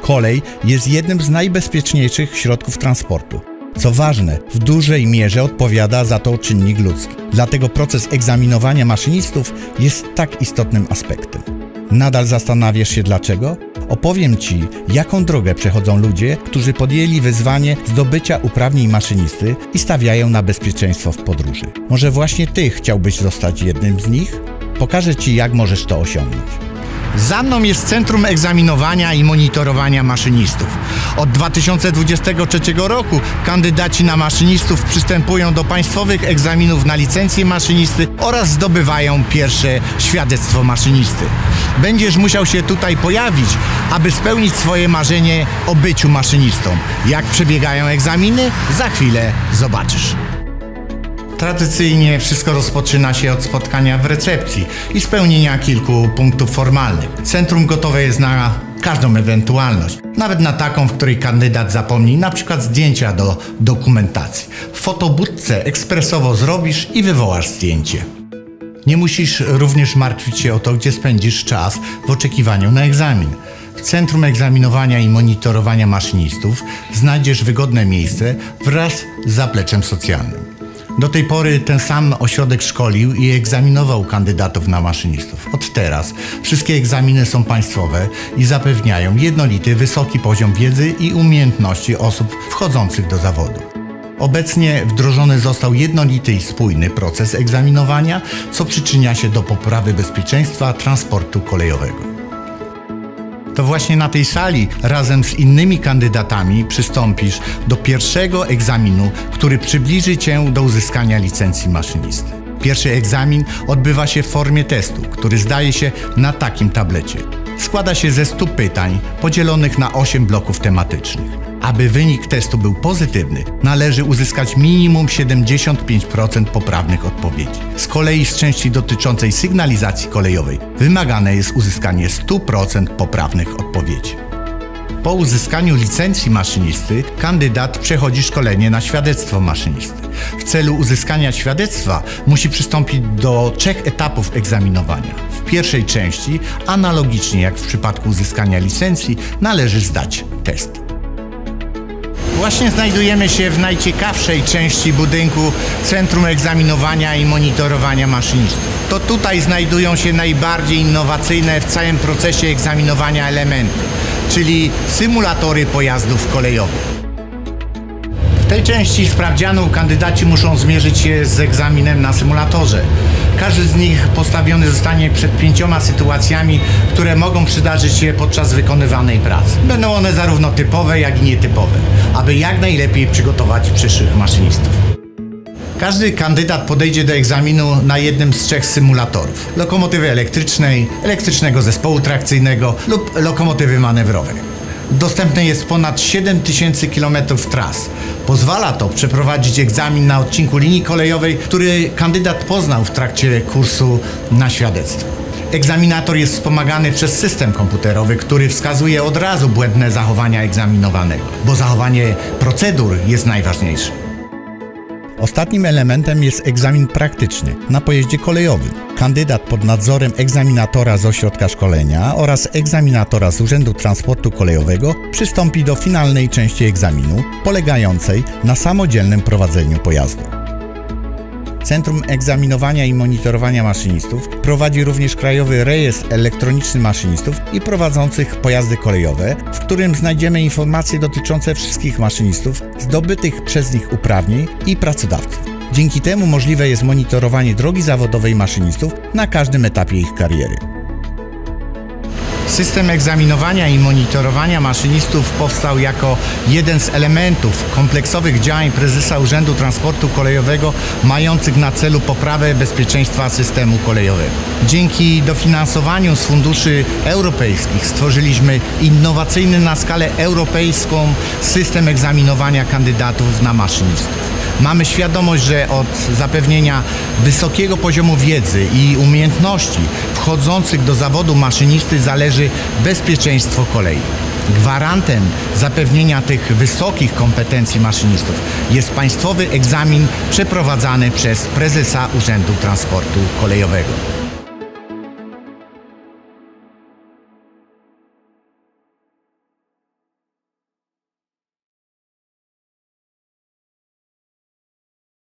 Kolej jest jednym z najbezpieczniejszych środków transportu. Co ważne, w dużej mierze odpowiada za to czynnik ludzki. Dlatego proces egzaminowania maszynistów jest tak istotnym aspektem. Nadal zastanawiasz się dlaczego? Opowiem Ci, jaką drogę przechodzą ludzie, którzy podjęli wyzwanie zdobycia uprawnień maszynisty i stawiają na bezpieczeństwo w podróży. Może właśnie Ty chciałbyś zostać jednym z nich? Pokażę Ci, jak możesz to osiągnąć. Za mną jest Centrum Egzaminowania i Monitorowania Maszynistów. Od 2023 roku kandydaci na maszynistów przystępują do państwowych egzaminów na licencję maszynisty oraz zdobywają pierwsze świadectwo maszynisty. Będziesz musiał się tutaj pojawić, aby spełnić swoje marzenie o byciu maszynistą. Jak przebiegają egzaminy? Za chwilę zobaczysz. Tradycyjnie wszystko rozpoczyna się od spotkania w recepcji i spełnienia kilku punktów formalnych. Centrum gotowe jest na każdą ewentualność, nawet na taką, w której kandydat zapomni np. zdjęcia do dokumentacji. W fotobudce ekspresowo zrobisz i wywołasz zdjęcie. Nie musisz również martwić się o to, gdzie spędzisz czas w oczekiwaniu na egzamin. W Centrum Egzaminowania i Monitorowania Maszynistów znajdziesz wygodne miejsce wraz z zapleczem socjalnym. Do tej pory ten sam ośrodek szkolił i egzaminował kandydatów na maszynistów. Od teraz wszystkie egzaminy są państwowe i zapewniają jednolity, wysoki poziom wiedzy i umiejętności osób wchodzących do zawodu. Obecnie wdrożony został jednolity i spójny proces egzaminowania, co przyczynia się do poprawy bezpieczeństwa transportu kolejowego. To właśnie na tej sali razem z innymi kandydatami przystąpisz do pierwszego egzaminu, który przybliży Cię do uzyskania licencji maszynisty. Pierwszy egzamin odbywa się w formie testu, który zdaje się na takim tablecie. Składa się ze 100 pytań podzielonych na 8 bloków tematycznych. Aby wynik testu był pozytywny, należy uzyskać minimum 75% poprawnych odpowiedzi. Z kolei z części dotyczącej sygnalizacji kolejowej wymagane jest uzyskanie 100% poprawnych odpowiedzi. Po uzyskaniu licencji maszynisty kandydat przechodzi szkolenie na świadectwo maszynisty. W celu uzyskania świadectwa musi przystąpić do 3 etapów egzaminowania. W pierwszej części, analogicznie jak w przypadku uzyskania licencji, należy zdać test. Właśnie znajdujemy się w najciekawszej części budynku Centrum Egzaminowania i Monitorowania Maszynistów. To tutaj znajdują się najbardziej innowacyjne w całym procesie egzaminowania elementy, czyli symulatory pojazdów kolejowych. W tej części sprawdzianu kandydaci muszą zmierzyć się z egzaminem na symulatorze. Każdy z nich postawiony zostanie przed 5 sytuacjami, które mogą przydarzyć się podczas wykonywanej pracy. Będą one zarówno typowe, jak i nietypowe, aby jak najlepiej przygotować przyszłych maszynistów. Każdy kandydat podejdzie do egzaminu na jednym z 3 symulatorów: lokomotywy elektrycznej, elektrycznego zespołu trakcyjnego lub lokomotywy manewrowej. Dostępne jest ponad 7000 km tras. Pozwala to przeprowadzić egzamin na odcinku linii kolejowej, który kandydat poznał w trakcie kursu na świadectwo. Egzaminator jest wspomagany przez system komputerowy, który wskazuje od razu błędne zachowania egzaminowanego, bo zachowanie procedur jest najważniejsze. Ostatnim elementem jest egzamin praktyczny na pojeździe kolejowym. Kandydat pod nadzorem egzaminatora z ośrodka szkolenia oraz egzaminatora z Urzędu Transportu Kolejowego przystąpi do finalnej części egzaminu, polegającej na samodzielnym prowadzeniu pojazdu. Centrum Egzaminowania i Monitorowania Maszynistów prowadzi również Krajowy Rejestr Elektroniczny Maszynistów i prowadzących pojazdy kolejowe, w którym znajdziemy informacje dotyczące wszystkich maszynistów, zdobytych przez nich uprawnień i pracodawców. Dzięki temu możliwe jest monitorowanie drogi zawodowej maszynistów na każdym etapie ich kariery. System egzaminowania i monitorowania maszynistów powstał jako jeden z elementów kompleksowych działań prezesa Urzędu Transportu Kolejowego mających na celu poprawę bezpieczeństwa systemu kolejowego. Dzięki dofinansowaniu z funduszy europejskich stworzyliśmy innowacyjny na skalę europejską system egzaminowania kandydatów na maszynistów. Mamy świadomość, że od zapewnienia wysokiego poziomu wiedzy i umiejętności wchodzących do zawodu maszynisty zależy bezpieczeństwo kolei. Gwarantem zapewnienia tych wysokich kompetencji maszynistów jest państwowy egzamin przeprowadzany przez prezesa Urzędu Transportu Kolejowego.